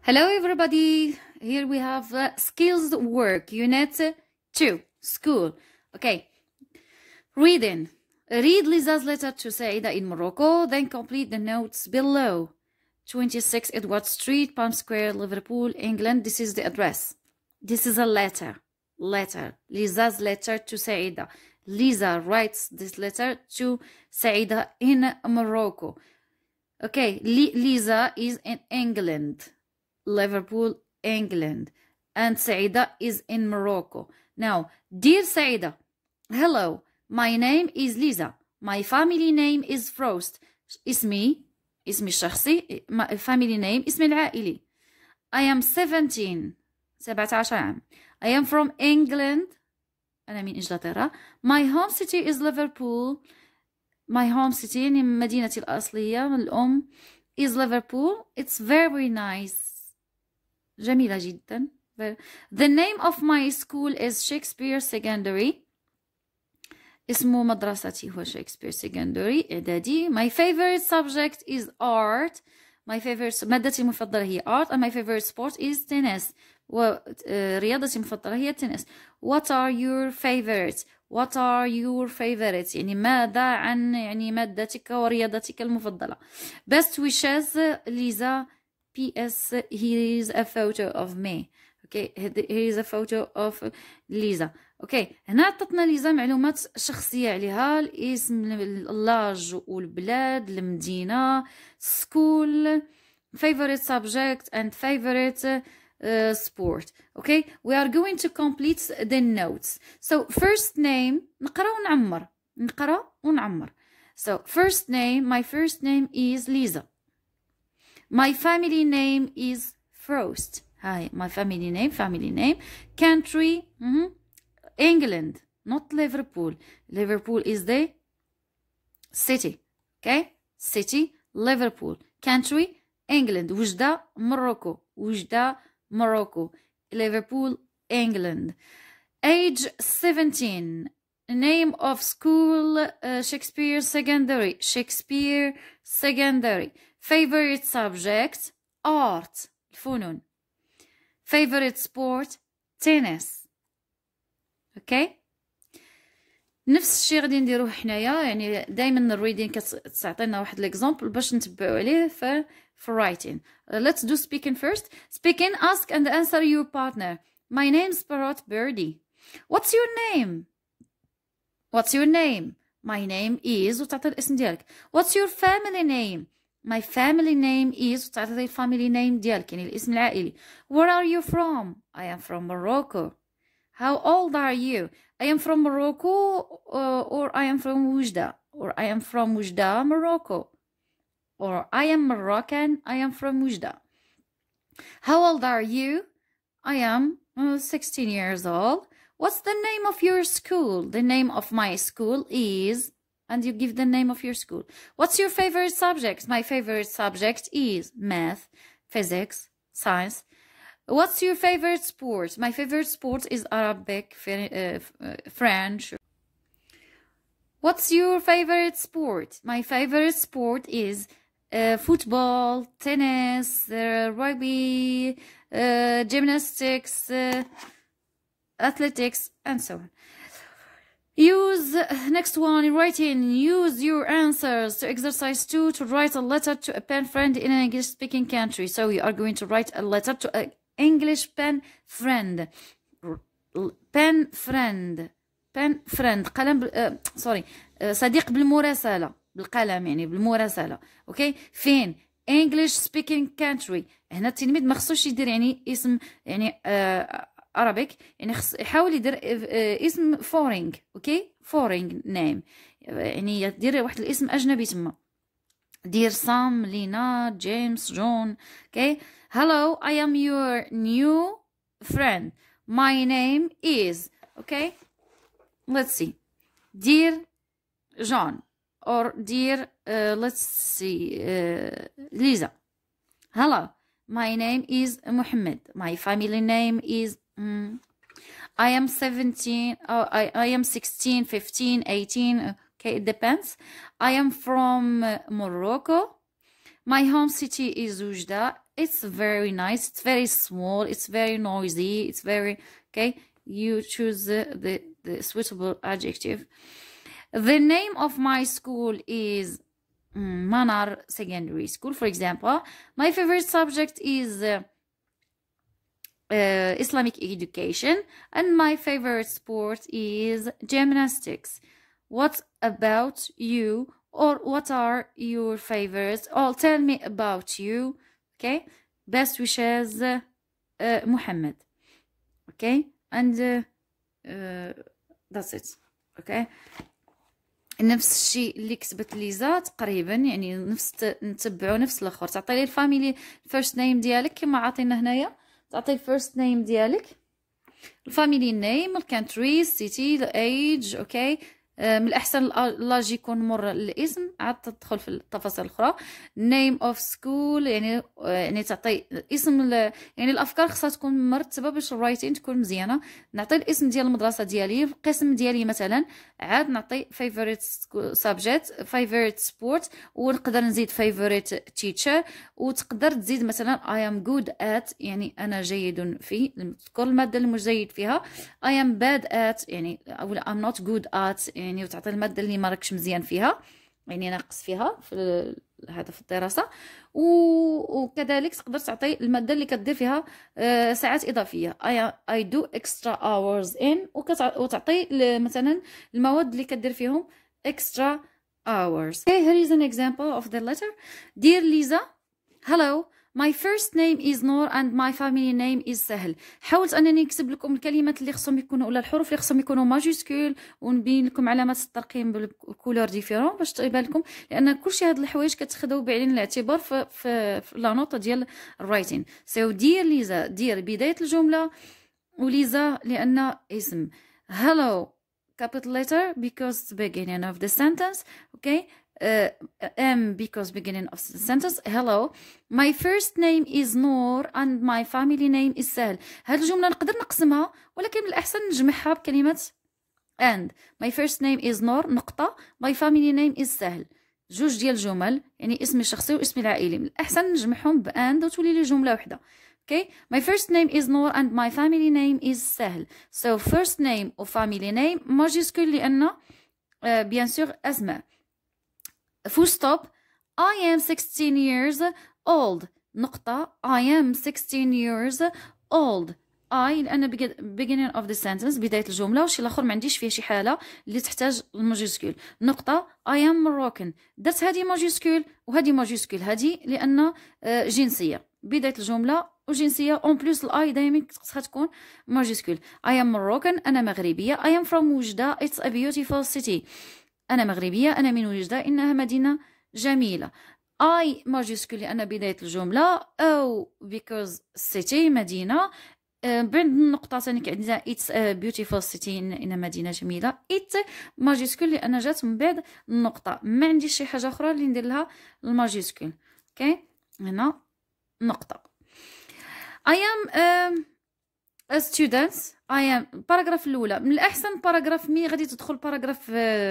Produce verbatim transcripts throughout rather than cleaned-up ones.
Hello everybody, here we have uh, skills work, unit two, school. Okay, reading. Read Liza's letter to Saida in Morocco, then complete the notes below. twenty-six Edward Street, Palm Square, Liverpool, England. This is the address. This is a letter. Letter. Liza's letter to Saida. Liza writes this letter to Saida in Morocco. Okay, Liza is in England. Liverpool, England, and Saida is in Morocco. Now, dear Saida, hello, my name is Liza. My family name is Frost. اسمي اسمي الشخصي my family name اسمي العائلي. I am seventeen سبعة عشر عام. I am from England. أنا من إنجلترا. My home city is Liverpool. My home city يعني مدينتي الأصلية الأم is Liverpool. It's very nice. جميلة جدا. The name of my school is Shakespeare Secondary. اسمه مدرستي هو Shakespeare Secondary إعدادي. My favorite subject is art. My favorite مادتي المفضلة هي art and my favorite sport is tennis. ورياضتي المفضلة هي التنس. What are your favorites? What are your favorites? يعني ماذا عن يعني مادتك ورياضتك المفضلة. Best wishes Lisa. P S Here is a photo of me. Okay, here is a photo of Lisa. Okay, هنا عطتنا ليزا معلومات شخصية عليها الاسم اللاج والبلاد المدينة school favorite subject and favorite uh, sport. Okay, we are going to complete the notes. So first name نقرأ ونعمر نقرأ ونعمر. So first name, my first name is Lisa. My family name is Frost. Hi, my family name, family name. Country, mm-hmm. England, not Liverpool. Liverpool is the city. Okay? City, Liverpool. Country, England. Wujda, Morocco. Wujda, Morocco. Liverpool, England. Age seventeen. Name of school, uh, Shakespeare Secondary. Shakespeare Secondary. Favorite subject, art, الفنون. Favorite sport, tennis. Okay? نفس الشيء غادي نديروه حنايا يعني دائما الريدين كتعطينا واحد الاكزامبل باش نتبعوا عليه في في writing. Uh, let's do speaking first. Speaking, ask and answer your partner. My name's Parrot Birdie. What's your name? What's your name? My name is وتعطي الاسم ديالك. What's your family name? My family name is وتعطي family name ديالك يعني الاسم العائلي. Where are you from? I am from Morocco. How old are you? I am from Morocco uh, or I am from Wujda or I am from Wujda, Morocco. Or I am Moroccan, I am from Wujda. How old are you? I am uh, sixteen years old. What's the name of your school? The name of my school is... And you give the name of your school. What's your favorite subject? My favorite subject is math, physics, science. What's your favorite sport? My favorite sport is Arabic, uh, French. What's your favorite sport? My favorite sport is uh, football, tennis, uh, rugby, uh, gymnastics, uh, athletics, and so on. Use, next one, writing. Use your answers to exercise two to write a letter to a pen friend in an English-speaking country. So you are going to write a letter to an English pen friend. Pen friend. Pen friend. قلم بل... uh, sorry. Uh, صديق بالمراسلة. بالقلم يعني بالمراسلة. Okay. فين؟ English-speaking country. هنا التلميذ ما خصوش يدير يعني اسم يعني uh, Arabic يعني خص يحاول يدير اسم foreign اوكي foreign name يعني يدير واحد الاسم اجنبي تما دير سام لينا جيمس جون اوكي hello I am your new friend my name is okay let's see dear John or dear uh, let's see uh, Lisa hello my name is Muhammad my family name is Mm. I am seventeen, oh, I, I am sixteen, fifteen, eighteen, okay, it depends. I am from uh, Morocco. My home city is Oujda. It's very nice. It's very small. It's very noisy. It's very, okay. You choose the, the, the suitable adjective. The name of my school is mm, Manar Secondary School, for example. My favorite subject is uh, uh, Islamic education. And my favorite sport is gymnastics. What about you? Or what are your favorites? Oh, tell me about you. Okay. Best wishes, uh, uh, Muhammad. Okay. And uh, uh, that's it. Okay. نفس الشيء اللي كتبت ليزا تقريبا، يعني نفس نتبعوا نفس الاخر. تعطي لي الفاميلي الفيرست نيم ديالك كما عطينا هنايا. تعطي الفيرست نيم ديالك، الفاميلي نيم، الكانتري، السيتي، الايج. اوكي. من الأحسن لاجي يكون مر الاسم، عاد تدخل في التفاصيل الأخرى. name of school يعني يعني تعطي اسم يعني الأفكار خصها تكون مرتبة باش الرايتين تكون مزيانة. نعطي الاسم ديال المدرسة ديالي، القسم ديالي مثلا، عاد نعطي favorite subject favorite sport، ونقدر نزيد favorite teacher، وتقدر تزيد مثلا I am good at يعني أنا جيد في، تذكر المادة اللي مش جيد فيها. I am bad at يعني أو I'm not good at يعني، وتعطي المادة اللي ما راكش مزيان فيها يعني ناقص فيها في هذا في الدراسة. وكذلك تقدر تعطي المادة اللي كدير فيها ساعات إضافية I, I do extra hours in، وتعطي مثلا المواد اللي كدير فيهم extra hours. Okay, here is an example of the letter. Dear Lisa, hello. My first name is Noor and my family name is سهل. حاولت انني نكتب لكم الكلمات اللي خصهم يكونوا ولا الحروف اللي خصهم يكونوا ماجيسكول، ونبين لكم علامات الترقيم بالكولور ديفيرون باش تبان لكم، لان كلشي هاد الحوايج كتاخذوا بعين الاعتبار في في, في لا نوت ديال الرايتين. سو دير ليزا، دير بدايه الجمله، وليزا لان اسم. hello capital letter because it's beginning of the sentence. okay. Uh, M because beginning of the sentence. Hello, my first name is Noor and my family name is سهل. هاد الجملة نقدر نقسمها، ولكن من الأحسن نجمعها بكلمة and. My first name is Noor نقطة my family name is سهل. جوج ديال الجمل يعني اسمي الشخصي واسمي العائلي، من الأحسن نجمعهم ب and وتولي لي جملة واحدة. Okay, my first name is Noor and my family name is سهل. So first name و family name ماجيسكول لأن uh, bien sûr أسماء. full stop. I am sixteen years old نقطة I am sixteen years old. I لأن beginning of the sentence بداية الجملة، وشي الآخر ما عنديش فيه شي حالة اللي تحتاج الماجيسكول. نقطة I am Moroccan، درت هذه ماجيسكول وهذه ماجيسكول، هذه لأن جنسية بداية الجملة وجنسية اون بلوس الاي دايما خصها تكون ماجيسكول. I am Moroccan أنا مغربية. I am from وجدة it's a beautiful city أنا مغربية، أنا من وجدة إنها مدينة جميلة. I ماجيسكول لأن بداية الجملة، أو because city مدينة، بعد النقطة ثاني عندنا it's a beautiful city إنها مدينة جميلة. it ماجيسكول لأن جات من بعد النقطة، ما عنديش شي حاجة أخرى اللي ندير لها الماجيسكول. اوكي هنا نقطة. I am um, a student. I am باراغراف الأولى من الأحسن باراغراف مي غادي تدخل باراغراف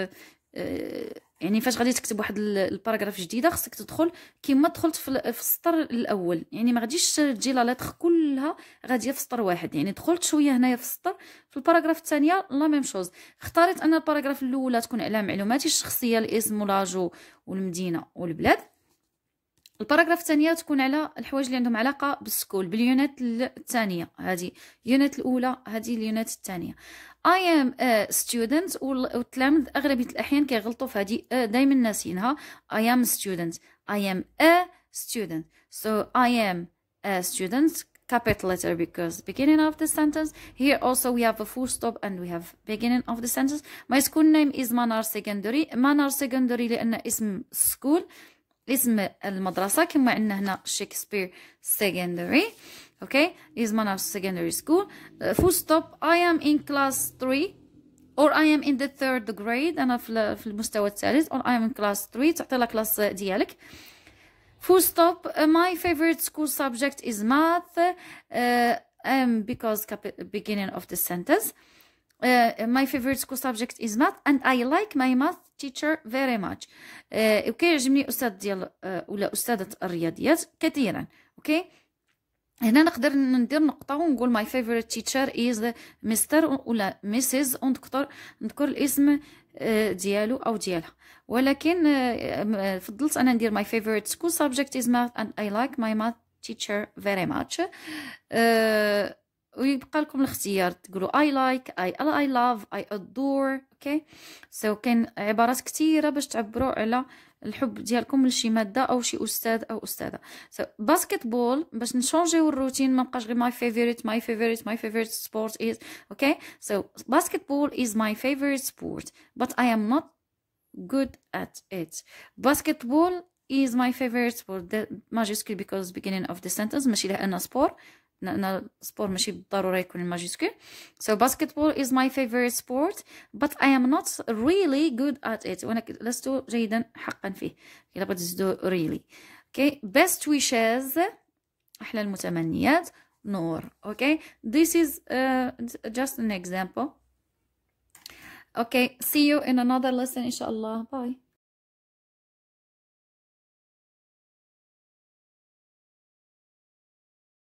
يعني فاش غادي تكتب واحد الباراغراف جديده خصك تدخل كما دخلت في السطر الاول، يعني ما غاديش تجي لا لتر كلها غاديه في سطر واحد، يعني دخلت شويه هنايا في السطر. في الباراغراف الثانيه لا ميم شوز. اختاريت ان الباراغراف الاولى تكون على معلوماتي الشخصيه، الاسم ولاجو والمدينه والبلاد. الباراغراف الثانيه تكون على الحوايج اللي عندهم علاقه بالسكول باليونت الثانيه، هذه يونت الاولى هذه اليونت الثانيه. I am a student والتلاميذ اغلبيه الاحيان كيغلطوا في هذه دائما ناسينها. I am a student. I am a student. So I am a student capital letter because beginning of the sentence. Here also we have a full stop and we have beginning of the sentence. My school name is Manar Secondary. Manar Secondary لأن اسم school اسم المدرسة كما عندنا هنا شكسبير secondary. Okay, is Manar Secondary School. Uh, full stop. I am in class three or I am in the third grade. أنا في في المستوى الثالث or I am in class three. تعطي لها كلاس ديالك. Full stop. Uh, my favorite school subject is math. Uh, um, because beginning of the sentence. Uh, my favorite school subject is math and I like my math teacher very much. uh, وكيعجبني أستاذ ديال uh, ولا أستاذة الرياضيات كثيرا. أوكي هنا نقدر ندير نقطة ونقول my favorite teacher is مستر ولا ميسيز ونذكر نذكر الاسم ديالو أو ديالها. ولكن فضلت أنا ندير my favorite school subject is math and I like my math teacher very much. uh, ويبقى لكم الاختيار تقولوا I like I I love I adore. اوكي سو كاين عبارات كثيره باش تعبروا على الحب ديالكم لشي ماده او شي استاذ او استاذه. سو باسكت بول باش نشونجيو الروتين ما بقاش غير my favorite my favorite my favorite sport is. okay so basketball is my favorite sport but I am not good at it. basketball is my favorite sport. the majuscule because beginning of the sentence ماشي لأنه سبور لأن سبور ماشي بالضرورة يكون الماجيسكول. so basketball is my favorite sport but I am not really good at it. وأنا لست جيدا حقا فيه. إلا بغيت تزيدو really. okay best wishes أحلى المتمنيات نور. okay this is uh, just an example. okay see you in another lesson إن شاء الله. bye.